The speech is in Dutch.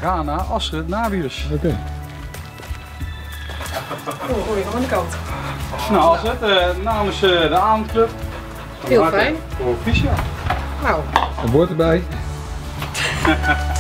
gaan naar Astrid Navius. Oké. Oh, gooi je hem aan de kant. Nou Astrid, namens de avondclub. Heel fijn. Voor Fischer. Nou. Een woord erbij.